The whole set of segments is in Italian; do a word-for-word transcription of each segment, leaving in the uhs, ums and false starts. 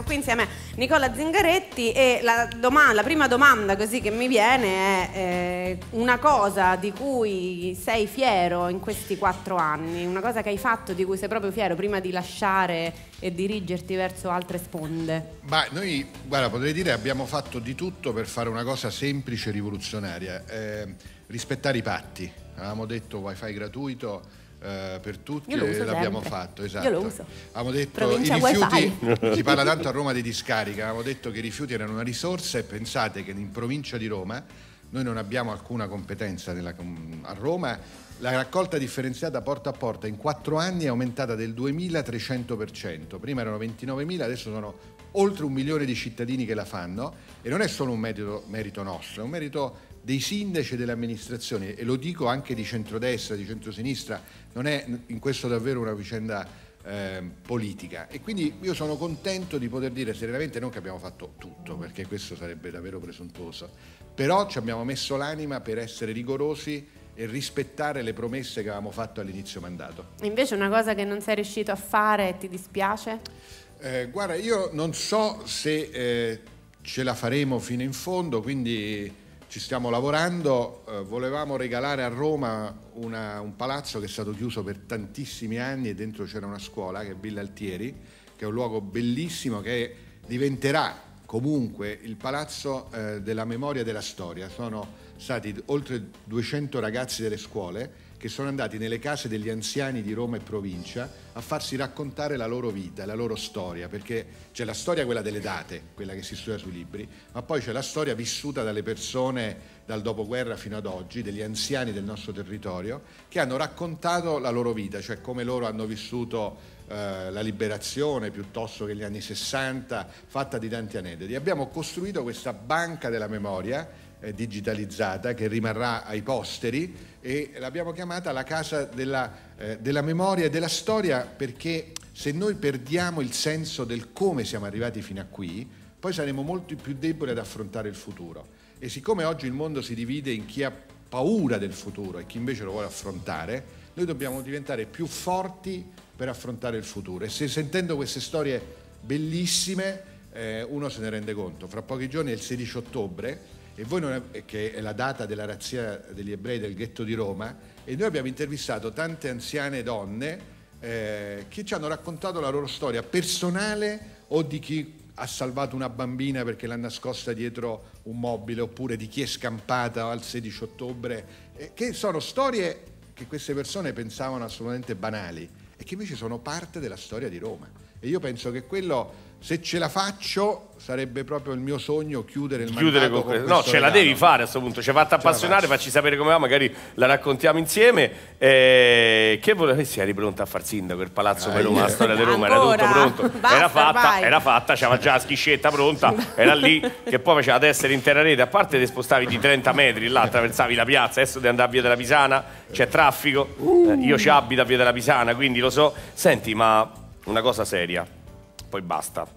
qui insieme a Nicola Zingaretti e la, domanda, la prima domanda così che mi viene è eh, una cosa di cui sei fiero in questi quattro anni, una cosa che hai fatto di cui sei proprio fiero prima di lasciare e dirigerti verso altre sponde. Ma noi, guarda, potrei dire abbiamo fatto di tutto per fare una cosa semplice e rivoluzionaria, eh, rispettare i patti. Avevamo detto wifi gratuito Uh, per tutti e l'abbiamo fatto, esatto. Io lo uso. Avevamo detto Provincia i rifiuti, wifi. si parla tanto a Roma di discarica, avevamo detto che i rifiuti erano una risorsa e pensate che in provincia di Roma noi non abbiamo alcuna competenza nella, a Roma. La raccolta differenziata porta a porta in quattro anni è aumentata del duemilatrecento per cento. Prima erano ventinovemila, adesso sono oltre un milione di cittadini che la fanno e non è solo un merito, merito nostro, è un merito dei sindaci e delle amministrazioni, e lo dico anche di centrodestra, di centrosinistra, non è in questo davvero una vicenda eh, politica. E quindi io sono contento di poter dire serenamente, non che abbiamo fatto tutto, perché questo sarebbe davvero presuntuoso, però ci abbiamo messo l'anima per essere rigorosi e rispettare le promesse che avevamo fatto all'inizio mandato. Invece una cosa che non sei riuscito a fare e ti dispiace? Eh, guarda, io non so se eh, ce la faremo fino in fondo, quindi ci stiamo lavorando. Eh, volevamo regalare a Roma una, un palazzo che è stato chiuso per tantissimi anni e dentro c'era una scuola che è Villa Altieri, che è un luogo bellissimo che diventerà comunque il palazzo eh, della memoria e della storia. Sono stati oltre duecento ragazzi delle scuole che sono andati nelle case degli anziani di Roma e provincia a farsi raccontare la loro vita, la loro storia, perché c'è la storia quella delle date, quella che si studia sui libri, ma poi c'è la storia vissuta dalle persone dal dopoguerra fino ad oggi, degli anziani del nostro territorio, che hanno raccontato la loro vita, cioè come loro hanno vissuto eh, la liberazione piuttosto che gli anni sessanta, fatta di tanti aneddoti. Abbiamo costruito questa banca della memoria eh, digitalizzata che rimarrà ai posteri e l'abbiamo chiamata la casa della, eh, della memoria e della storia, perché se noi perdiamo il senso del come siamo arrivati fino a qui, poi saremo molto più deboli ad affrontare il futuro. E siccome oggi il mondo si divide in chi ha paura del futuro e chi invece lo vuole affrontare, noi dobbiamo diventare più forti per affrontare il futuro. E se sentendo queste storie bellissime eh, uno se ne rende conto. Fra pochi giorni è il sedici ottobre, e voi non è, che è la data della razzia degli ebrei del ghetto di Roma, e noi abbiamo intervistato tante anziane donne eh, che ci hanno raccontato la loro storia personale, o di chi ha salvato una bambina perché l'ha nascosta dietro un mobile, oppure di chi è scampata al sedici ottobre, eh, che sono storie che queste persone pensavano assolutamente banali e che invece sono parte della storia di Roma. E io penso che quello, se ce la faccio, sarebbe proprio il mio sogno chiudere il chiudere mandato con con no, ce regalo. la devi fare a questo punto, ci hai fatto appassionare, facci sapere come va, magari la raccontiamo insieme. Eh, che volevi, eri pronta a far sindaco, il palazzo per Roma, la storia di Roma, era tutto pronto, Basta, era fatta, vai. era fatta, c'aveva già la schiscetta pronta, era lì che poi faceva tessere intera rete, a parte ti spostavi di trenta metri là, attraversavi la piazza, adesso devi andare a Via della Pisana, c'è traffico, eh, io ci abito a Via della Pisana, quindi lo so. Senti, ma una cosa seria, poi basta.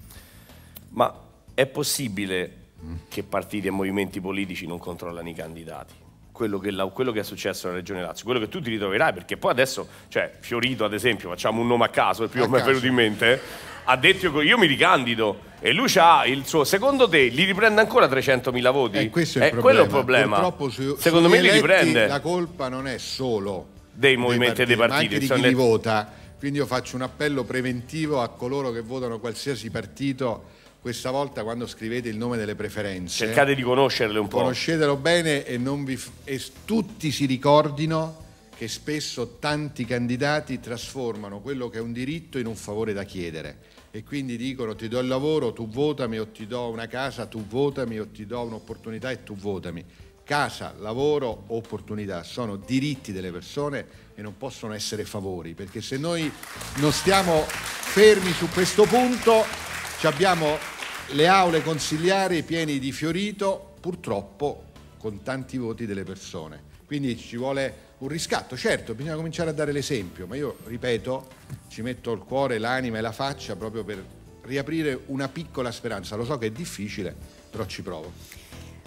Ma è possibile che partiti e movimenti politici non controllano i candidati? Quello che, la, quello che è successo nella Regione Lazio, quello che tu ti ritroverai, perché poi adesso, cioè Fiorito ad esempio, facciamo un nome a caso, il primo che mi è venuto in mente, ha detto che io mi ricandido e lui c'ha il suo, secondo te gli riprende ancora trecentomila voti? Eh, questo è il eh, problema. Quello è il problema. Purtroppo su, secondo me li eletti, riprende. La colpa non è solo dei movimenti e dei partiti, ma anche di chi li vota. Quindi io faccio un appello preventivo a coloro che votano qualsiasi partito. Questa volta, quando scrivete il nome delle preferenze, cercate di conoscerle un po'. Conoscetelo bene e, non vi, e tutti si ricordino che spesso tanti candidati trasformano quello che è un diritto in un favore da chiedere, e quindi dicono: ti do il lavoro, tu votami, o ti do una casa, tu votami, o ti do un'opportunità e tu votami. Casa, lavoro, opportunità sono diritti delle persone e non possono essere favori, perché se noi non stiamo fermi su questo punto ci abbiamo le aule consigliari pieni di Fiorito, purtroppo con tanti voti delle persone. Quindi ci vuole un riscatto. Certo, bisogna cominciare a dare l'esempio, ma io ripeto, ci metto il cuore, l'anima e la faccia proprio per riaprire una piccola speranza. Lo so che è difficile, però ci provo.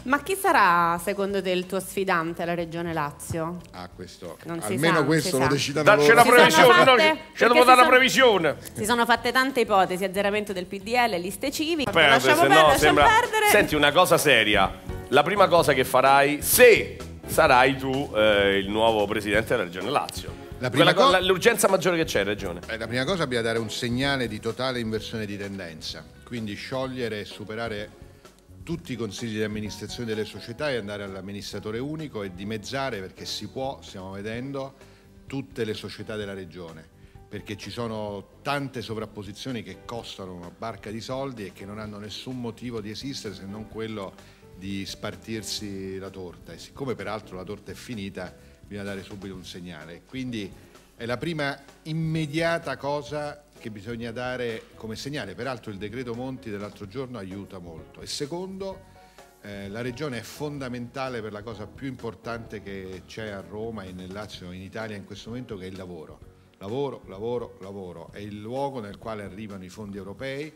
Ma chi sarà secondo te il tuo sfidante alla Regione Lazio? Ah, questo. Non si Almeno sa, questo si lo sa. decidano Dacci loro. una Si sono previsione, fatte- no, ci perché devo si dare una sono- previsione. Si sono fatte tante ipotesi, azzeramento del P D L, liste civiche. Perdere, Lasciamo se perdere, no lasciamo sembra... perdere. Senti, una cosa seria. La prima cosa che farai, se sarai tu eh, il nuovo presidente della Regione Lazio. La prima Quella co- cosa- la- l'urgenza maggiore che c'è in Regione. Eh, La prima cosa bisogna dare un segnale di totale inversione di tendenza, quindi sciogliere e superare tutti i consigli di amministrazione delle società e andare all'amministratore unico e dimezzare, perché si può, stiamo vedendo, tutte le società della regione, perché ci sono tante sovrapposizioni che costano una barca di soldi e che non hanno nessun motivo di esistere se non quello di spartirsi la torta, e siccome peraltro la torta è finita bisogna dare subito un segnale. Quindi è la prima immediata cosa che bisogna dare come segnale. Peraltro il decreto Monti dell'altro giorno aiuta molto. E secondo, eh, la regione è fondamentale per la cosa più importante che c'è a Roma e nel Lazio e in Italia in questo momento, che è il lavoro. Lavoro, lavoro, lavoro. È il luogo nel quale arrivano i fondi europei,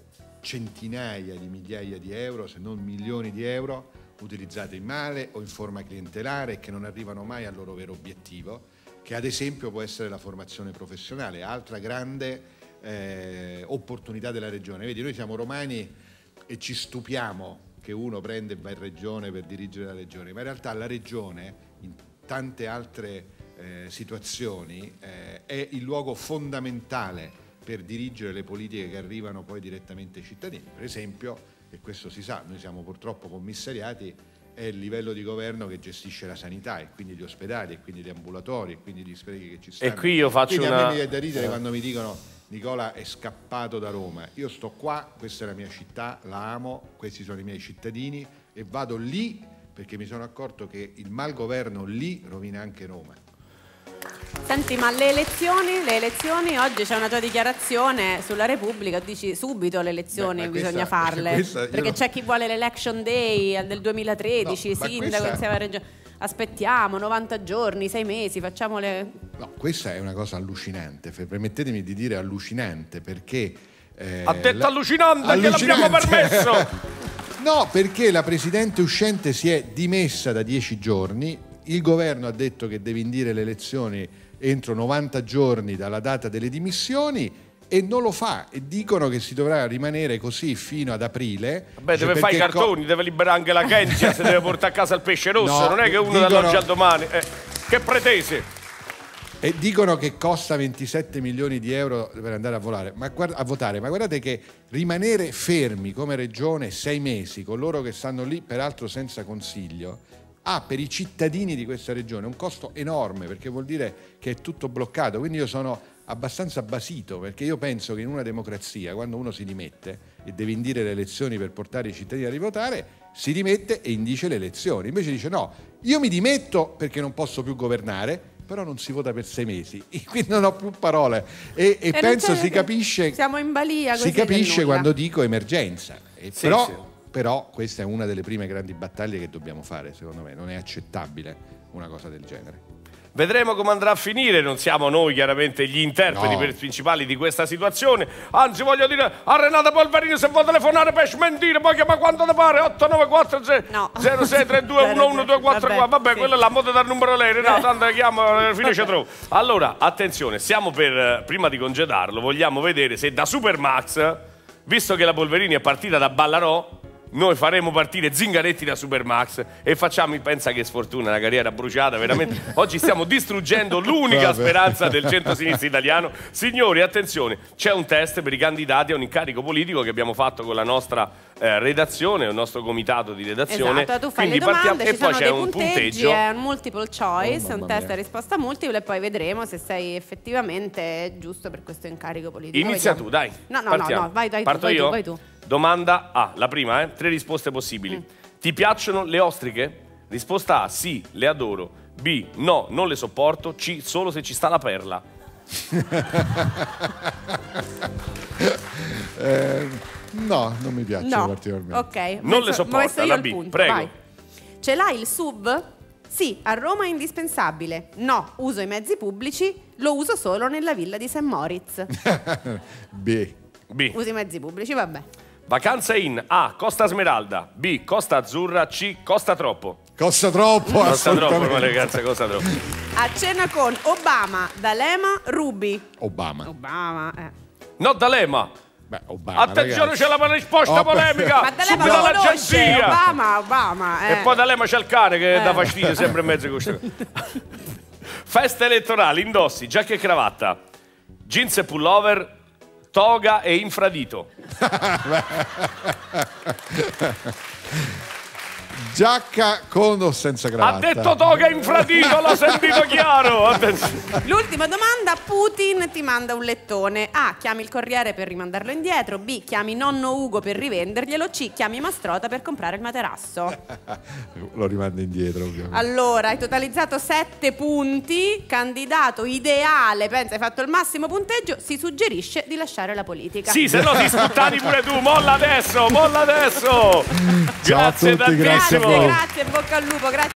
centinaia di migliaia di euro, se non milioni di euro, utilizzati male o in forma clientelare, che non arrivano mai al loro vero obiettivo, che ad esempio può essere la formazione professionale, altra grande eh, opportunità della regione. Vedi, noi siamo romani e ci stupiamo che uno prende e va in regione per dirigere la regione, ma in realtà la regione in tante altre eh, situazioni eh, è il luogo fondamentale per dirigere le politiche che arrivano poi direttamente ai cittadini. Per esempio, e questo si sa, noi siamo purtroppo commissariati, è il livello di governo che gestisce la sanità e quindi gli ospedali e quindi gli ambulatori e quindi gli sprechi che ci stanno. E qui io faccio quindi una... a me mi viene da ridere quando mi dicono Nicola è scappato da Roma. Io sto qua, questa è la mia città, la amo, questi sono i miei cittadini e vado lì perché mi sono accorto che il malgoverno lì rovina anche Roma. Senti, ma le elezioni, le elezioni, oggi c'è una tua dichiarazione sulla Repubblica, dici subito le elezioni Beh, ma bisogna questa- farle, questa io perché non- c'è chi vuole l'election day del duemilatredici, No, ma sindaco questa- insieme alla regione. Aspettiamo novanta giorni, sei mesi, facciamo le... No, questa è una cosa allucinante, fe- permettetemi di dire allucinante, perché... eh, Ha detto la- allucinante, gliel'abbiamo permesso! No, perché la Presidente uscente si è dimessa da dieci giorni, il governo ha detto che deve indire le elezioni entro novanta giorni dalla data delle dimissioni e non lo fa, e dicono che si dovrà rimanere così fino ad aprile. Beh, Cioè, deve fare i perché cartoni, deve liberare anche la Kentia, se deve portare a casa il pesce rosso, No, non è che uno dicono- dall'oggi al domani. Eh, che pretese? E dicono che costa ventisette milioni di euro per andare a, volare, ma guarda, a votare, ma guardate che rimanere fermi come regione sei mesi con loro che stanno lì, peraltro senza consiglio, ha per i cittadini di questa regione un costo enorme, perché vuol dire che è tutto bloccato. Quindi io sono abbastanza basito, perché io penso che in una democrazia, quando uno si dimette e deve indire le elezioni per portare i cittadini a rivotare, si dimette e indice le elezioni. Invece dice no, io mi dimetto perché non posso più governare, però non si vota per sei mesi, quindi non ho più parole e, e E non penso c'è- si capisce, siamo in balia si così del capisce nulla. quando dico emergenza. E Sì, però, sì. però questa è una delle prime grandi battaglie che dobbiamo fare, secondo me. Non è accettabile una cosa del genere. Vedremo come andrà a finire, non siamo noi chiaramente gli interpreti No. principali di questa situazione, anzi voglio dire a Renata Polverini se vuoi telefonare per smentire, poi chiama quando ti pare, otto nove quattro No. zero sei tre due uno uno due quattro qua, vabbè, sì. quello è la moda dal numero lei, Renata, tanto la chiamo, alla fine ci trovo. Allora, attenzione, stiamo per, eh, prima di congedarlo, vogliamo vedere se da Supermax, visto che la Polverini è partita da Ballarò, noi faremo partire Zingaretti da Supermax e facciamo, pensa che sfortuna, una carriera bruciata, veramente. Oggi stiamo distruggendo l'unica Vabbè. speranza del centro-sinistra italiano. Signori, attenzione, c'è un test per i candidati a un incarico politico che abbiamo fatto con la nostra eh, redazione, il nostro comitato di redazione. Esatto, tu fai Quindi le domande, partiamo ci e poi sono c'è dei un punteggi, punteggio. è un multiple choice, Oh, un mamma test mia. a risposta multipla e poi vedremo se sei effettivamente giusto per questo incarico politico. Inizia Vediamo. tu, dai. No, no, Partiamo. no, no, vai, vai tu, Parto vai io? tu, vai tu. Domanda A, la prima, eh? Tre risposte possibili. Mm. Ti piacciono le ostriche? Risposta A, sì, le adoro. B, no, non le sopporto. C, solo se ci sta la perla. Eh, no, non mi piace No, particolarmente. ok. Non Messo- le sopporta, messo io la il B, punto, prego. vai. Ce l'hai il sub? Sì, a Roma è indispensabile. No, uso i mezzi pubblici, lo uso solo nella villa di Saint Moritz. B. B. Usi i mezzi pubblici, vabbè. Vacanza in A. Costa Smeralda, B. Costa Azzurra, C. Costa Troppo. Costa troppo, Costa troppo, assolutamente. ma ragazzi, costa troppo. A cena con Obama, D'Alema, Ruby. Obama. Obama, eh. No, D'Alema. Beh, Obama, Attenzione, ragazzi. c'è la risposta Oh, polemica. Ma D'Alema Subito lo conosce, l'agenzia. Obama, Obama. Eh. E poi D'Alema c'è il cane che Eh. dà fastidio sempre in mezzo a queste cose. Festa elettorale, indossi, giacca e cravatta, jeans e pullover, toga e infradito. Giacca con o senza cravatta? Ha detto toga e infradito, l'ho sentito chiaro. Attenzione. L'ultima domanda, Putin ti manda un lettone. A. Chiami il corriere per rimandarlo indietro. B. Chiami nonno Ugo per rivenderglielo. C. Chiami Mastrota per comprare il materasso. Lo rimando indietro, ovviamente. Allora, hai totalizzato sette punti. Candidato ideale, pensa, hai fatto il massimo punteggio. Si suggerisce di lasciare la politica. Sì, se no ti sputtani pure tu. Molla adesso, molla adesso. Ciao a Grazie tutti, grazie a Grazie, voi. grazie, bocca al lupo, grazie.